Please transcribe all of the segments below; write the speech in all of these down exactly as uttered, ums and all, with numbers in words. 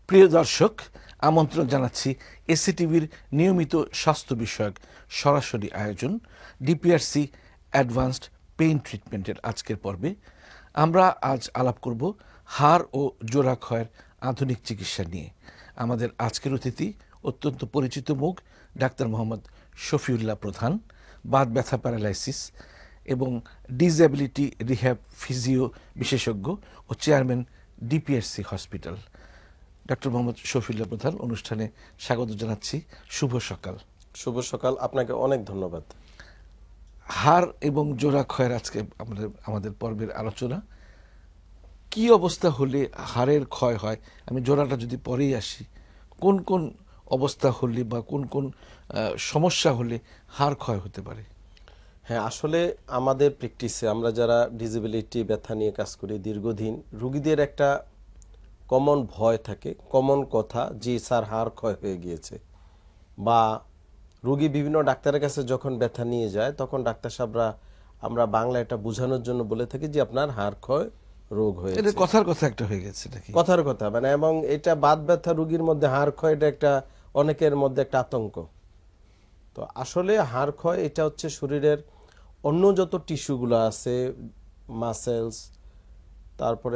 প্রিয় দর্শক, আমন্ত্রণ জানাচ্ছি এসিটিভির নিয়মিত স্বাস্থ্য বিষয়ক সরাসরি আয়োজন ডিপিআরসি অ্যাডভান্সড পেইন ট্রিটমেন্টের আজকের পর্বে। আমরা আজ আলাপ করব হাড় ও জোড়া ক্ষয়ের আধুনিক চিকিৎসা নিয়ে। আমাদের আজকের অতিথি অত্যন্ত পরিচিত মুখ, ডাক্তার মোহাম্মদ শফিউল্লাহ প্রধান, বাত ব্যথা প্যারালাইসিস এবং ডিসএবিলিটি রিহ্যাব ফিজিও বিশেষজ্ঞ ও chairman DPRC hospital. Doctor Mohammad Shafiullah Pradhan, অনুষ্ঠানে স্বাগত জানাচ্ছি। শুভ সকাল। শুভ সকাল, আপনাকে অনেক ধন্যবাদ। হাড় এবং জোড়া ক্ষয়ের আজকে আমাদের আমাদের পর্বের আলোচনা। কি অবস্থা হলে হাড়ের ক্ষয় হয়? আমি জোড়াটা যদি পরেই আসি, কোন কোন অবস্থা হলে বা কোন কোন সমস্যা হলে হাড় ক্ষয় হতে পারে? হ্যাঁ, আসলে আমাদের প্র্যাকটিসে আমরা যারা ডিসেবিলিটি ব্যথা নিয়ে কাজ করি দীর্ঘদিন, রুগীদের একটা কমন ভয় থাকে, কমন কথা যে স্যার হাড় ক্ষয় হয়ে গিয়েছে, বা রুগী বিভিন্ন ডাক্তারের কাছে যখন ব্যথা নিয়ে যায় তখন ডাক্তার সাহেবরা আমরা বাংলা এটা বোঝানোর জন্য বলে থাকি যে আপনার হাড় ক্ষয় রোগ হয়েছে। এটা কথার কথা একটা হয়ে গেছে নাকি? কথার কথা মানে, এবং এটা বাত ব্যথা রুগীর মধ্যে হাড় ক্ষয় এটা একটা অনেকের মধ্যে একটা আতঙ্ক। তো আসলে হাড় ক্ষয় এটা হচ্ছে শরীরের অন্য যত টিস্যুগুলো আছে, মাসেলস, তারপরে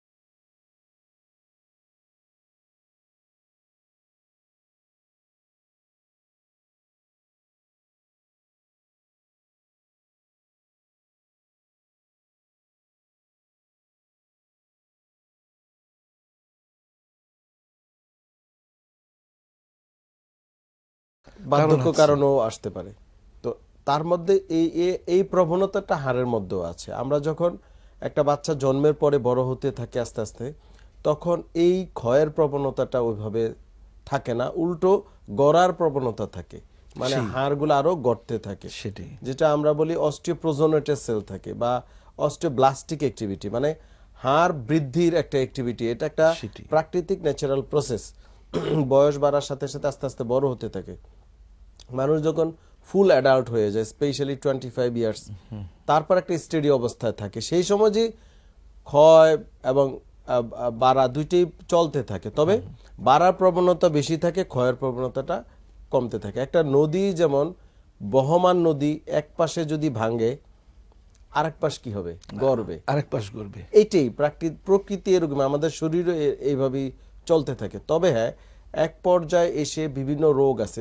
বার্ধক্য কারণেও আসতে পারে। তো তার মধ্যে এই এই প্রবণতাটা হাড়ের মধ্যেও আছে। আমরা যখন একটা বাচ্চা জন্মের পরে বড় হতে থাকে আস্তে আস্তে, তখন এই ক্ষয়ের প্রবণতাটা ওইভাবে থাকে না, উল্টো গড়ার প্রবণতা থাকে, মানে হাড়গুলো আরো গড়তে থাকে, সেটাই যেটা আমরা বলি অস্টিওপ্রোজেনেটেড সেল থাকে বা অস্টিওব্লাস্টিক অ্যাক্টিভিটি, মানে হাড় বৃদ্ধির একটা অ্যাক্টিভিটি। এটা একটা প্রাকৃতিক ন্যাচারাল প্রসেস। বয়স বাড়ার সাথে সাথে আস্তে আস্তে বড় হতে থাকে। মানুষ যখন ফুল অ্যাডাল্ট হয়ে যায়, স্পেশালি টোয়েন্টি ফাইভ ইয়ার্স, তারপর একটা স্টেডি অবস্থায় থাকে, সেই সময় যে ক্ষয় এবং বাড়া দুইটাই চলতে থাকে, তবে বাড়ার প্রবণতা বেশি থাকে, ক্ষয়ের প্রবণতাটা কমতে থাকে। একটা নদী যেমন, বহমান নদী এক পাশে যদি ভাঙে আরেক পাশ কি হবে? গড়বে, আরেক পাশ গড়বে। এইটাই প্রকৃতি এরকম, আমাদের শরীরও এইভাবেই চলতে থাকে। তবে হ্যাঁ, এক পর্যায়ে এসে বিভিন্ন রোগ আছে,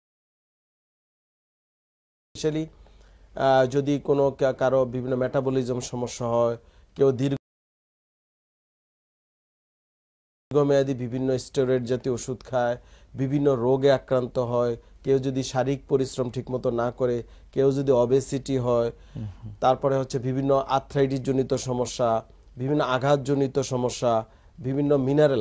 স্পেশালি যদি কোনো কারো বিভিন্ন মেটাবলিজম সমস্যা হয়, কেউ দীর্ঘমেয়াদী বিভিন্ন স্টেরয়েড জাতীয় ওষুধ খায়, বিভিন্ন রোগে আক্রান্ত হয়, কেউ যদি শারীরিক পরিশ্রম ঠিকমতো না করে, কেউ যদি অবেসিটি হয়, তারপরে হচ্ছে বিভিন্ন আর্থ্রাইটিস জনিত সমস্যা, বিভিন্ন আঘাতজনিত সমস্যা, বিভিন্ন মিনারেল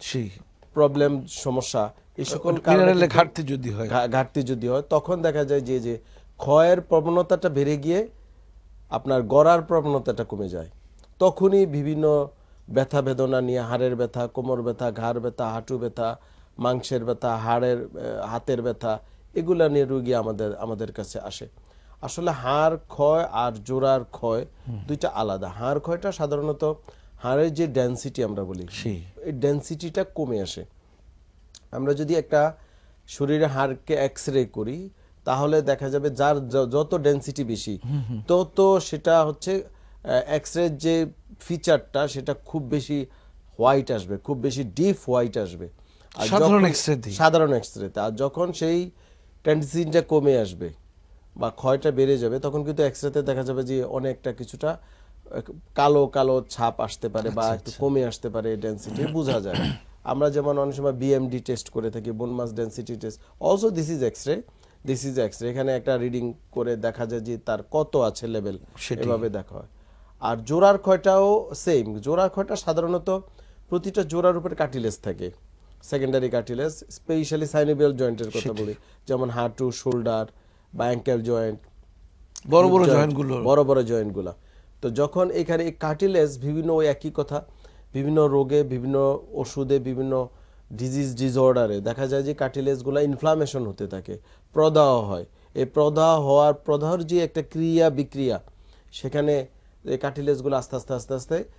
প্রবলেম সমস্যা, এই সকল কারণে ঘাটতি যদি হয় ঘাটতি যদি হয় তখন দেখা যায় যে যে ক্ষয়ের প্রবণতাটা বেড়ে গিয়ে আপনার গড়ার প্রবণতাটা কমে যায়। তখনই বিভিন্ন ব্যথা বেদনা নিয়ে, হাড়ের ব্যথা, কোমর ব্যথা, ঘাড় ব্যথা, হাঁটু ব্যথা, মাংসের ব্যথা, হাড়ের হাতের ব্যথা, এগুলা নিয়ে রোগী আমাদের আমাদের কাছে আসে। আসলে হাড় ক্ষয় আর জোড়ার ক্ষয় দুইটা আলাদা। হাড় ক্ষয়টা সাধারণত হাড়ের যে ডেন্সিটি আমরা বলি, এই ডেন্সিটিটা কমে আসে। আমরা যদি একটা শরীরে হাড়কে এক্স রে করি তাহলে দেখা যাবে যার যত ডেন্সিটি বেশি তত সেটা হচ্ছে এক্স রে যে ফিচারটা সেটা খুব বেশি হোয়াইট আসবে, খুব বেশি ডিপ হোয়াইট আসবে সাধারণ এক্স রে সাধারণ এক্স রেতে। আর যখন সেই ডেন্সিটিটা কমে আসবে বা ক্ষয়টা বেড়ে যাবে তখন কিন্তু এক্স রেতে দেখা যাবে যে অনেকটা কিছুটা কালো কালো ছাপ আসতে পারে বা একটু কমে আসতে পারে, ডেন্সিটি বোঝা যায়। আমরা যেমন অনেক সময় বিএমডি টেস্ট করে থাকি, bone mass density test, also this is X ray, this is X ray. এখানে একটা রিডিং করে দেখা যায় যে তার কত আছে লেভেল, এভাবে দেখা হয়। আর জোড়ার ক্ষয়টাও সেম। জোড়ার ক্ষয়টা সাধারণত প্রতিটা জোড়ার উপরে কার্টিলেজ থাকে, সেকেন্ডারি কার্টিলেজ, স্পেশালি সাইনোভিয়াল জয়েন্টের কথা বলি, যেমন হাঁটু, শোল্ডার বা অ্যাঙ্কেল জয়েন্ট, বড় বড় জয়েন্টগুলো বড় বড় জয়েন্টগুলো। তো যখন এখানে এই কার্টিলেজ বিভিন্ন ওই একই কথা, বিভিন্ন রোগে, বিভিন্ন ওষুধে, বিভিন্ন ডিজিজ ডিসঅর্ডারে দেখা যায় যে কার্টিলেজগুলো ইনফ্লামেশন হতে থাকে, প্রদাহ হয়। এই প্রদাহ হওয়ার, প্রদাহর যে একটা ক্রিয়া বিক্রিয়া, সেখানে এই কার্টিলেজগুলো আস্তে আস্তে আস্তে আস্তে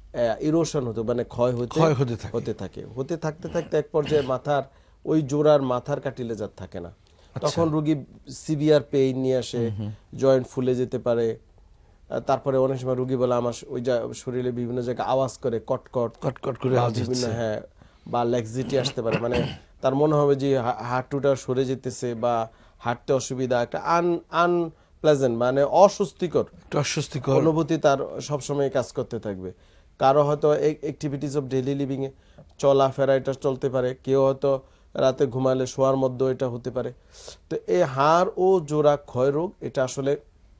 ইরোশন হতে মানে ক্ষয় হতে ক্ষয় হতে থাকে। হতে থাকে হতে থাকতে থাকতে এক পর্যায়ে মাথার ওই জোড়ার মাথার কাটিলেজ আর থাকে না, তখন রোগী সিভিয়ার পেইন নিয়ে আসে, জয়েন্ট ফুলে যেতে পারে। আহ, তারপরে অনেক সময় রোগী বলে আমার ওই যা শরীরে বিভিন্ন জায়গায় আওয়াজ করে কটকট কটকট করে বা আওয়াজ বিভিন্ন হচ্ছে। হ্যাঁ বা ল্যাক্সিটি আসতে পারে, মানে তার মনে হবে যে হা- হাঁটুটা সরে যেতেছে বা হাঁটতে অসুবিধা, একটা আন আনপ্লেজেন্ট মানে অস্বস্তিকর একটু অস্বস্তিকর। অনুভূতি তার সবসময় কাজ করতে থাকবে। কারো হয়তো অ্যাক্টিভিটিস অফ ডেইলি লিভিং এ চলাফেরা এটা চলতে পারে, কেউ হয়তো রাতে ঘুমালে শোয়ার মধ্যে এটা হতে পারে। তো এই হাড় ও জোড়া ক্ষয় রোগ এটা আসলে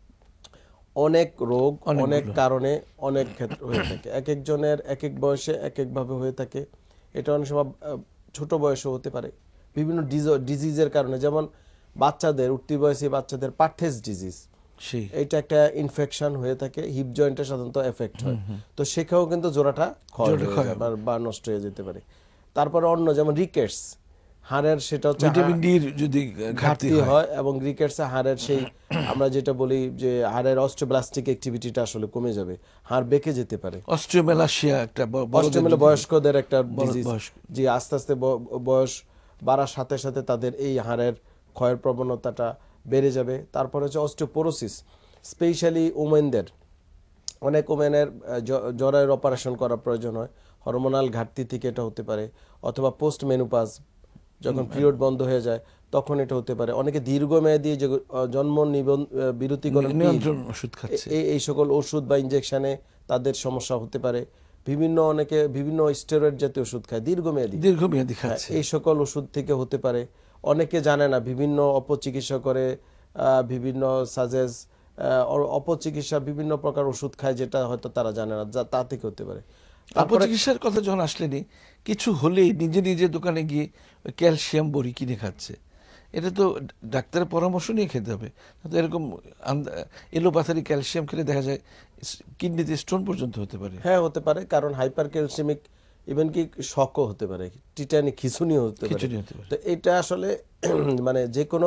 অনেক রোগ অনেক অনেকগুলো। কারণে অনেক ক্ষেত্রে হয়ে থাকে, এক একজনের এক এক বয়সে এক এক ভাবে হয়ে থাকে। এটা অনেক সময় আহ, ছোট বয়সে হতে পারে বিভিন্ন ডিজিজের কারণে, যেমন বাচ্চাদের উঠতি বয়সী বাচ্চাদের পার্থেস ডিজিজ, সেই এটা একটা ইনফেকশন হয়ে থাকে, হিপ জয়েন্টে সাধারণত এফেক্ট হয়। তো সেখানেও কিন্তু জোড়াটা ক্ষয় জোড়াটা হয়ে ক্ষয় যায় হবে। বা- বা নষ্ট হয়ে যেতে পারে। তারপরে অন্য যেমন রিকেটস, হাড়ের সেটা হচ্ছে ভিটামিন হাড়- ডির যদি ঘাটতি ঘাটতি হয়, হয় এবং রিকেটসে হাড়ের সেই আমরা যেটা বলি যে হাড়ের অস্টিওব্লাস্টিক অ্যাক্টিভিটিটা আসলে কমে যাবে, হাড় বেঁকে যেতে পারে। অস্ট্রিওমেলাসিয়া একটা ব- বড়দের অস্টিওমেলা যদি- বয়স্কদের একটা বড় ডিজিজ, বয়স্ক। যে আস্তে আস্তে ব- বয়স বাড়ার সাথে সাথে তাদের এই হাড়ের ক্ষয়ের প্রবণতাটা বেড়ে যাবে। তারপরে হচ্ছে অস্টিওপোরোসিস, স্পেশালি ওমেনদের, অনেক ওমেনের জরায়ুর অপারেশন করা প্রয়োজন হয়, হরমোনাল ঘাটতি থেকে এটা হতে পারে, অথবা পোস্ট মেনুপাজ যখন পিরিয়ড বন্ধ হয়ে যায় তখন এটা হতে পারে। অনেকে দীর্ঘমেয়াদী যে আহ, জন্ম নিবন আহ, বিরতিকরণ পিল, নিয়ন্ত্রণ ওষুধ খাচ্ছে। এই এই সকল ওষুধ বা ইনজেকশনে তাদের সমস্যা হতে পারে। বিভিন্ন অনেকে বিভিন্ন স্টেরয়েড জাতীয় ওষুধ খায় দীর্ঘমেয়াদী, দীর্ঘমেয়াদী হ্যাঁ, খাচ্ছে। এই সকল ওষুধ থেকে হতে পারে। অনেকে জানে না, বিভিন্ন অপচিকিৎসা করে, আহ, বিভিন্ন সাজেস অপচিকিৎসা বিভিন্ন প্রকার ওষুধ খায় যেটা হয়তো তারা জানে না, যা তা থেকে হতে পারে। তারপরে অপচিকিৎসার কথা যখন আসলেনি, কিছু হলেই নিজে নিজে দোকানে গিয়ে ওই ক্যালসিয়াম বড়ি কিনে খাচ্ছে। এটা তো ডাক্তারের পরামর্শ নিয়ে খেতে হবে। তো এরকম আন্দা- এলোপাথারি ক্যালসিয়াম খেলে দেখা যায় কিডনিতে স্টোন পর্যন্ত হতে পারে। হ্যাঁ হতে পারে, কারণ হাইপার ক্যালসিমিক ইভেন কি শকও হতে পারে, টিটানি খিঁচুনিও হতে পারে। খিচুড়ি হতে পারে। তো এটা আসলে মানে যে কোনো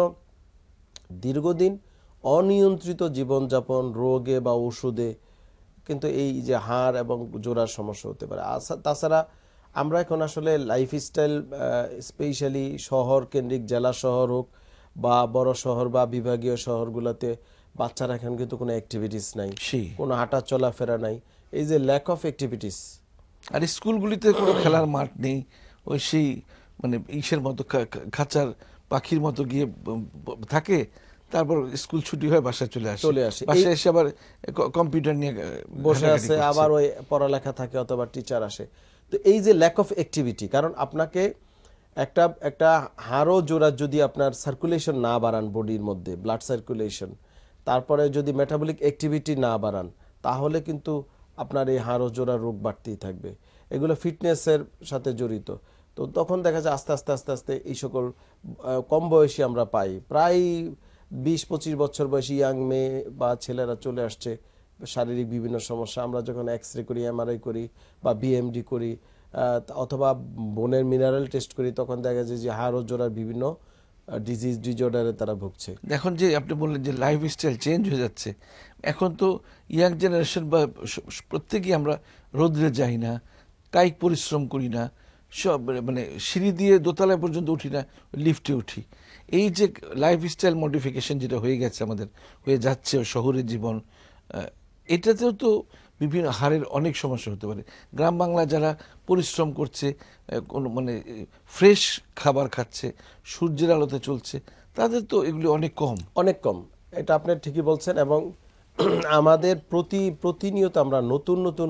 দীর্ঘদিন অনিয়ন্ত্রিত জীবনযাপন রোগে বা ওষুধে কিন্তু এই যে হাড় এবং জোড়ার সমস্যা হতে পারে। আছা- তাছাড়া আমরা এখন আসলে লাইফস্টাইল স্পেশালি শহর কেন্দ্রিক, জেলা শহর হোক বা বড় শহর বা বিভাগীয় শহরগুলোতে বাচ্চারা এখন কিন্তু কোনো অ্যাক্টিভিটিস নাই, সেই কোনো হাঁটা চলাফেরা নাই, এই যে ল্যাক অফ অ্যাক্টিভিটিস। আর স্কুলগুলিতে কোনো খেলার মাঠ নেই, ওই সেই মানে ইসের মতো খা- খা- খাঁচার পাখির মতো গিয়ে ব- ব- থাকে, তারপর স্কুল ছুটি হয় বাসায় চলে আসে। চলে আসে। বাসায় এই- এসে আবার ক- কম্পিউটার নিয়ে আহ, বসে ঘাটাঘাটি আছে, করছে। আবার ওই পড়ালেখা থাকে অথবা টিচার আসে। তো এই যে ল্যাক অফ অ্যাক্টিভিটি, কারণ আপনাকে একটা একটা হাড়ও জোড়া যদি আপনার সার্কুলেশন না বাড়ান বডির মধ্যে, ব্লাড সার্কুলেশন, তারপরে যদি মেটাবলিক অ্যাক্টিভিটি না বাড়ান, তাহলে কিন্তু আপনার এই হাড়ও জোড়া রোগ বাড়তেই থাকবে। এগুলো ফিটনেসের সাথে জড়িত। তো তখন দেখা যায় আস্তে আস্তে আস্তে আস্তে এই সকল আহ, কম বয়সী আমরা পাই, প্রায় বিশ পঁচিশ বছর বয়সী ইয়াং মেয়ে বা ছেলেরা চলে আসছে শারীরিক বিভিন্ন সমস্যা। আমরা যখন এক্স রে করি, এমআরআই করি বা বিএমডি করি, আহ, অথবা বোনের মিনারেল টেস্ট করি, তখন দেখা যায় যে হাড় ও জোড়ার বিভিন্ন ডিজিজ ডিজঅর্ডারে তারা ভুগছে। এখন যে আপনি বললেন যে লাইফস্টাইল চেঞ্জ হয়ে যাচ্ছে, এখন তো ইয়াং জেনারেশন বা স- স- প্রত্যেকেই আমরা রোদ্রে যাই না, কায়িক পরিশ্রম করি না, সব মানে সিঁড়ি দিয়ে দোতলায় পর্যন্ত উঠি না, লিফটে উঠি। এই যে লাইফস্টাইল মডিফিকেশন যেটা হয়ে গেছে আমাদের, হয়ে যাচ্ছে শহরের জীবন, আহ, এটাতেও তো বিভিন্ন হাড়ের অনেক সমস্যা হতে পারে। গ্রাম বাংলা যারা পরিশ্রম করছে, আহ, কোনো মানে ফ্রেশ খাবার খাচ্ছে, সূর্যের আলোতে চলছে, তাদের তো এগুলি অনেক কম। অনেক কম, এটা আপনি ঠিকই বলছেন। এবং আমাদের প্রতি প্রতিনিয়ত আমরা নতুন নতুন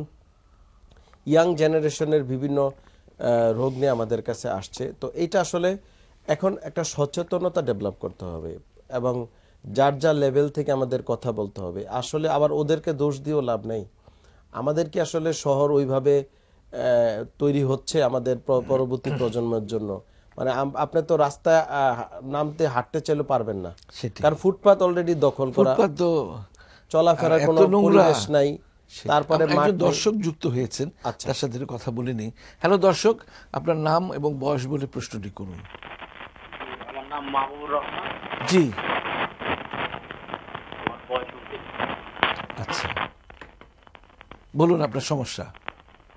ইয়াং জেনারেশনের বিভিন্ন আহ, রোগ নিয়ে আমাদের কাছে আসছে। তো এইটা আসলে এখন একটা সচেতনতা ডেভেলপ করতে হবে এবং যার যার লেভেল থেকে আমাদের কথা বলতে হবে। আসলে আবার ওদেরকে দোষ দিয়েও লাভ নেই, আমাদের কি আসলে শহর ওইভাবে আহ, তৈরি হচ্ছে আমাদের প- পরবর্তী প্রজন্মের জন্য? মানে আম- আপনি তো রাস্তায় আহ, নামতে হাঁটতে চাইলে পারবেন না, সেটি কারণ ফুটপাত অলরেডি দখল করা, ফুটপাত তো চলাফেরার এত কোনো নোংরা। পরিবেশ নাই, সেটি। তারপরে আম- মাঠ একজন নেই। দর্শক যুক্ত হয়েছেন, আচ্ছা, তার সাথে একটু কথা বলে নিই। হ্যালো দর্শক, আপনার নাম এবং বয়স বলে প্রশ্নটি করুন। আমার নাম মাহবুবুর রহমান, জি, আমার বয়স উনত্রিশ। আচ্ছা, বলুন আপনার সমস্যা।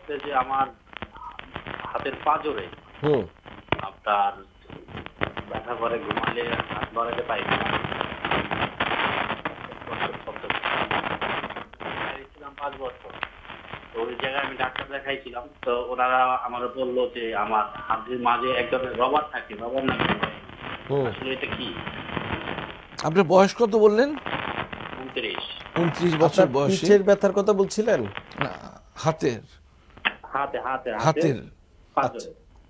হচ্ছে যে আমার হাতের পাঁজরে হুম আপনার ব্যথা করে, ঘুমালে হাত বাড়াতে পাই না। ছিলাম পাঁচ বছর, তো ওই জায়গায় আমি ডাক্তার দেখাইছিলাম, তো ওনারা আমার বললো যে আমার হাতের মাঝে এক ধরনের রবার থাকে, রবার না হুম আসলে এটা কি? আপনার বয়স কত বললেন? উনত্রিশ। উনত্রিশ বছর আপনার বয়সে পিঠের ব্যথার কথা বলছিলেন? না, হাতের হাতে হাতে হাতের পাঁজরে।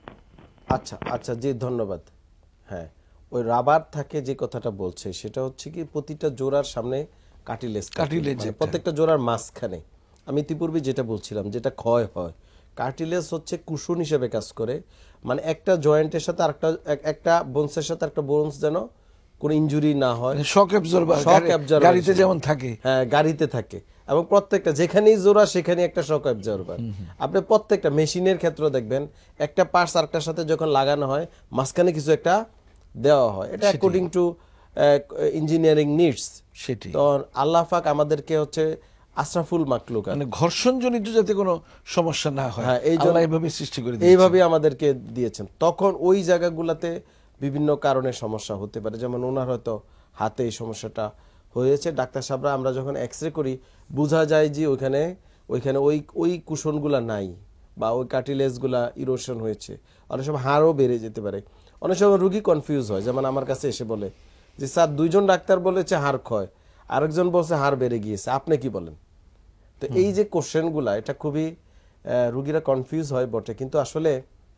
আচ্ছা আচ্ছা জি ধন্যবাদ। হ্যাঁ, ওই রাবার থাকে যে কথাটা বলছে সেটা হচ্ছে কি প্রতিটা জোড়ার সামনে কার্টিলেজ থাকে। কার্টিলেজ মানে একটা। প্রত্যেকটা জোড়ার মাঝখানে আমি ইতিপূর্বে যেটা বলছিলাম যেটা ক্ষয় হয়, কার্টিলেজ হচ্ছে কুশন হিসেবে কাজ করে। মানে একটা জয়েন্টের সাথে আরেকটা এক- একটা বোনসের সাথে একটা বোনস যেন কোনো ইনজুরি না হয়। শক অ্যাবজর্বার, Shock absorber গাড়িতে হিসেবে। যেমন থাকে। হ্যাঁ, গাড়িতে থাকে এবং প্রত্যেকটা যেখানেই জোড়া সেখানে একটা শক অ্যাবজর্বার। আপনি প্রত্যেকটা মেশিনের ক্ষেত্রে দেখবেন একটা পার্টস আরেকটার সাথে যখন লাগানো হয় মাঝখানে কিছু একটা দেওয়া হয়, এটা অ্যাকর্ডিং টু ইঞ্জিনিয়ারিং নিডস। সেটি তো আল্লাহ পাক আমাদেরকে হচ্ছে আশরাফুল মাকলুক, মানে ঘর্ষণজনিত যাতে কোনো সমস্যা না হয়, হ্যাঁ, এই জন্য- আল্লাহ এইভাবে সৃষ্টি করে দিয়েছেন। এইভাবে আমাদেরকে দিয়েছেন। তখন ওই জায়গাগুলোতে বিভিন্ন কারণে সমস্যা হতে পারে, যেমন ওনার হয়তো হাতে এই সমস্যাটা হয়েছে। ডাক্তার সাহেবরা আমরা যখন এক্স রে করি বোঝা যায় যে ওইখানে ওইখানে ওই ওই কুশনগুলা নাই বা ওই কার্টিলেজগুলা ইরোশন হয়েছে। অনেক সময় হাড়ও বেড়ে যেতে পারে। অনেক সময় রুগী কনফিউজ হয়, যেমন আমার কাছে এসে বলে যে স্যার দুইজন ডাক্তার বলেছে হাড় ক্ষয়, আরেকজন বলছে হাড় বেড়ে গিয়েছে, আপনি কি বলেন? তো এই যে কোশ্চেনগুলা এটা খুবই আহ, রুগীরা কনফিউজ হয় বটে, কিন্তু আসলে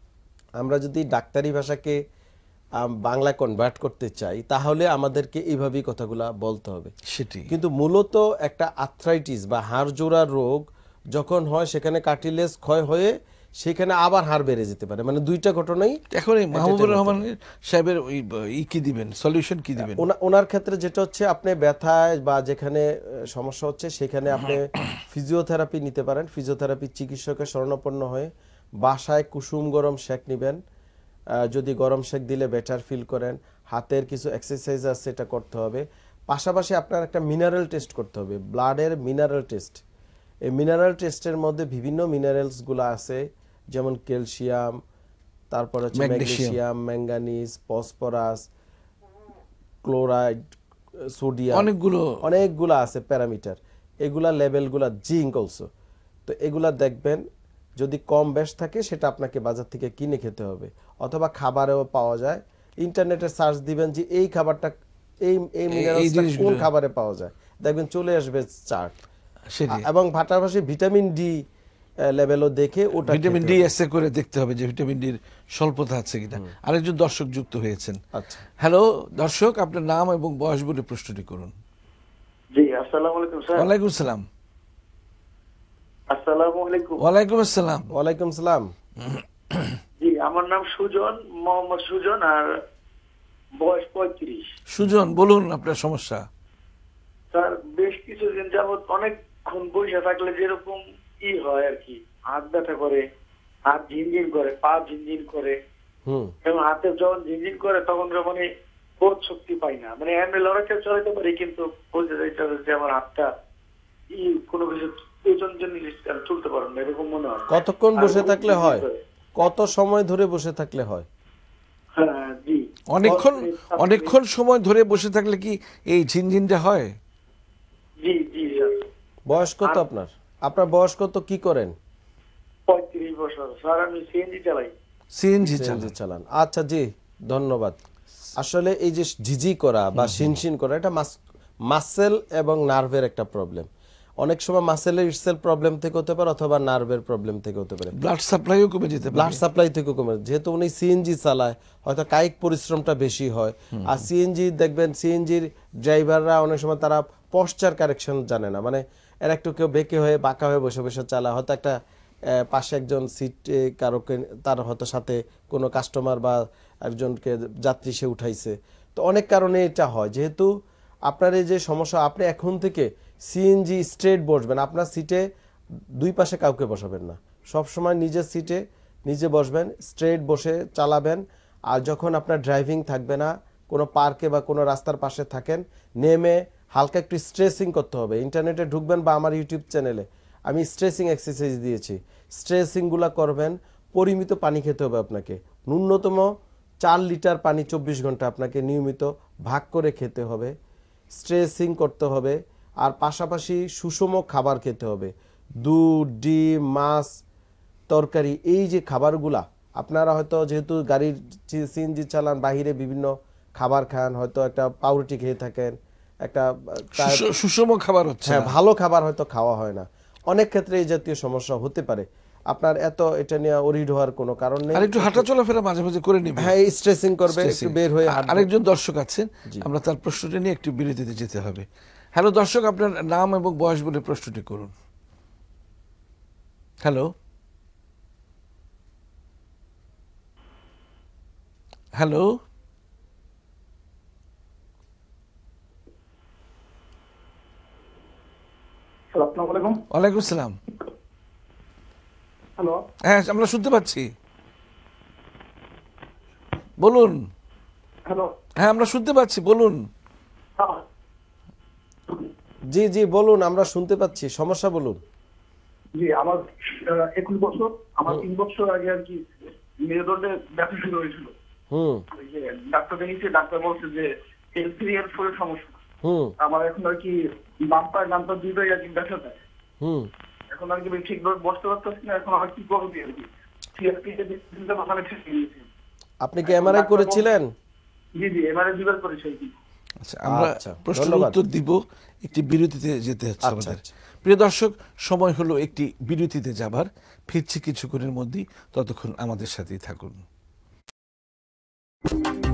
আমরা যদি ডাক্তারি ভাষাকে আম, বাংলা কনভার্ট করতে চাই তাহলে আমাদেরকে এইভাবেই কথাগুলা বলতে হবে। সেটি কিন্তু মূলত একটা আর্থ্রাইটিস বা হাড় জোড়ার রোগ যখন হয় সেখানে কার্টিলেজ ক্ষয় হয়ে সেখানে আবার হাড় বেড়ে যেতে পারে, মানে দুইটা ঘটনাই। এখন এই মাহবুবুর রহমান সাহেবের ওই ই কি দিবেন, সলিউশন কি দিবেন? ওনা- ওনার ক্ষেত্রে যেটা হচ্ছে আপনি ব্যথায় বা যেখানে আহ, সমস্যা হচ্ছে সেখানে আপনি ফিজিওথেরাপি নিতে পারেন। ফিজিওথেরাপি চিকিৎসকের শরণাপন্ন হয়ে বাসায় কুসুম গরম শেক নেবেন। আহ, যদি গরম শেক দিলে বেটার ফিল করেন, হাতের কিছু এক্সারসাইজ আছে সেটা করতে হবে। পাশাপাশি আপনার একটা মিনারেল টেস্ট করতে হবে, ব্লাডের মিনারেল টেস্ট। এই মিনারেল টেস্টের মধ্যে বিভিন্ন মিনারেলসগুলো আছে, যেমন ক্যালসিয়াম, তারপর হচ্ছে magnesium. Magnesium, manganese, phosphorus, chloride, sodium, অনেকগুলো অনেকগুলো আছে প্যারামিটার। এগুলা লেভেলগুলা, জিঙ্ক অলসো। তো এগুলা দেখবেন যদি কম বেশ থাকে সেটা আপনাকে বাজার থেকে কিনে খেতে হবে, অথবা খাবারেও পাওয়া যায়। ইন্টারনেটে সার্চ দিবেন যে এই খাবারটা এই এই মিনারেলসটা কোন জিনিসগুলো। খাবারে পাওয়া যায়, দেখবেন চলে আসবে চার্ট। সেটি এবং পাশাপাশি ভিটামিন ডি লেভেলও দেখে ওটা ভিটামিন খেতে ডি হবে। এসে করে দেখতে হবে যে ভিটামিন ডির স্বল্পতা আছে কিনা। আরেকজন দর্শক যুক্ত হয়েছেন। আচ্ছা, হ্যালো দর্শক, আপনার নাম এবং বয়স বলে প্রশ্নটি করুন। জি, আসসালামু আলাইকুম স্যার। ওয়ালাইকুম সালাম। আসসালামু আলাইকুম। ওয়ালাইকুম আসসালাম। ওয়ালাইকুম সালাম। জি, আমার নাম সুজন, মোহাম্মদ সুজন, আর বয়স পঁয়ত্রিশ। সুজন, বলুন আপনার সমস্যা। স্যার বেশ কিছুদিন যাবত অনেকক্ষণ বসে থাকলে যেরকম ই হয় আর কি, হাত ব্যথা করে, হাত ঝিনঝিন করে, পা ঝিনঝিন করে, হুম এবং হাতে যখন ঝিনঝিন করে তখন মানে বোধ শক্তি পাই না। মানে এমনি লড়াইতে চলাইতে পারি, কিন্তু বলতে চাইতে হবে যে আমার হাতটা ই কোনো কিছু ওজন জিনিস আমি তুলতে পারবো না, এরকম মনে হয়। কতক্ষণ আর বসে খুব থাকলে ঝিনঝিন হয়? করে। কত সময় ধরে বসে থাকলে হয়? হ্যাঁ, জি। অনেকক্ষণ দশ মিনিট, সাত মিনিট। অনেকক্ষণ সময় ধরে বসে থাকলে কি এই ঝিনঝিনটা হয়? জি জি স্যার। বয়স কত আপনার? আপনার বয়স কত, কি করেন? পঁয়ত্রিশ বছর স্যার, আমি সিএনজি চালাই। সিএনজি সিএনজি চালান। আচ্ছা জি ধন্যবাদ। আসলে এই যে ঝিঝি করা বা শিনশিন করা এটা মাসেল এবং নার্ভের একটা প্রবলেম। অনেক সময় মাসেলের ইটসেলফ প্রবলেম থেকে হতে পারে অথবা নার্ভের প্রবলেম থেকে হতে পারে। ব্লাড সাপ্লাইও কমে যেতে ব্লাড পারে। সাপ্লাই থেকে কমে, যেহেতু উনি সিএনজি চালায় হয়তো কায়িক পরিশ্রমটা বেশি হয়। আর সিএনজি দেখবেন সিএনজির ড্রাইভাররা অনেক সময় তারা পশ্চার কারেকশন জানে না, মানে এর একটু কেউ বেঁকে হয়ে বাঁকা হয়ে বসে বসে চালায়, হয়তো একটা আহ, পাশে একজন সিট কারোকে তার হয়তো সাথে কোনো কাস্টমার বা একজনকে যাত্রী সে উঠাইছে। তো অনেক কারণে এটা হয়। যেহেতু আপনার এই যে সমস্যা, আপনি এখন থেকে সিএনজি স্ট্রেট বসবেন, আপনার সিটে দুই পাশে কাউকে বসাবেন না, সব সময় নিজের সিটে নিজে বসবেন, স্ট্রেট বসে চালাবেন। আর যখন আপনার ড্রাইভিং থাকবে না, কোনো পার্কে বা কোনো রাস্তার পাশে থাকেন, নেমে হালকা একটু স্ট্রেচিং করতে হবে। ইন্টারনেটে ঢুকবেন বা আমার ইউটিউব চ্যানেলে আমি স্ট্রেসিং এক্সারসাইজ দিয়েছি, স্ট্রেসিংগুলো করবেন। পরিমিত পানি খেতে হবে আপনাকে, ন্যূনতম চার লিটার পানি চব্বিশ ঘন্টা আপনাকে নিয়মিত ভাগ করে খেতে হবে। স্ট্রেসিং করতে হবে, আর পাশাপাশি সুষম খাবার খেতে হবে। দুধ, ডিম, মাছ, তরকারি, এই যে খাবারগুলা আপনারা হয়তো যেহেতু গাড়ির সিএনজি চালান, বাহিরে বিভিন্ন খাবার খান, হয়তো একটা পাউরুটি খেয়ে থাকেন, একটা তার- সুষ- সুষম খাবার হচ্ছে হ্যাঁ না। ভালো খাবার হয়তো খাওয়া হয় না। অনেক ক্ষেত্রে এই জাতীয় সমস্যা হতে পারে। আপনার এত এটা নিয়ে ওরিড হওয়ার কোনো কারণ নেই। আর একটু হাঁটা চলাফেরা মাঝে মাঝে করে নিবে। হ্যাঁ, স্ট্রেসিং করবে, একটু Stressing। বের হয়ে আ- হাঁটবে। আরেকজন দর্শক আছেন, আমরা তার প্রশ্নটা নিয়ে একটু বিরতিতে যেতে হবে। হ্যালো দর্শক, আপনার নাম এবং বয়স বলে প্রশ্নটি করুন। হ্যালো হ্যালো আসসালামু আলাইকুম। ওয়ালাইকুম আসসালাম। হ্যালো। হ্যাঁ, আমরা শুনতে পাচ্ছি, বলুন। হ্যালো। হ্যাঁ, আমরা শুনতে পাচ্ছি, বলুন। জি জি বলুন, আমরা শুনতে পাচ্ছি, সমস্যা বলুন। জি, আমার একুশ বছর। আমার তিন বছর আগে আর কি মেরুদণ্ডে ব্যথা শুরু হয়েছিল। হুম ওই যে ডাক্তার দেখিয়েছে, ডাক্তার বলছে যে এল থ্রি এর ফোর সমস্যা। হুম আমার এখন আর কি বাম্পার নাম্পার দুটোই আর কি ব্যথা দেয়। হুম এখন আর কি আমি ঠিকভাবে বসতে পারতেছি না। এখন আমার কি করবি আর কি সিআরপি তে চিন্তা ভাবনা ঠিক নিয়েছি। আপনি কি এমআরআই করেছিলেন? জি জি, এবারে দুবার করেছি আর কি। আচ্ছা, আমরা আচ্ছা, প্রশ্নের ধন্যবাদ। উত্তর দিব, একটি বিরতিতে যেতে হচ্ছে আচ্ছা, আমাদের। আচ্ছা। প্রিয় দর্শক, সময় হলো একটি বিরতিতে যাবার, ফিরছি কিছুক্ষণের মধ্যেই, ততক্ষণ আমাদের সাথেই থাকুন।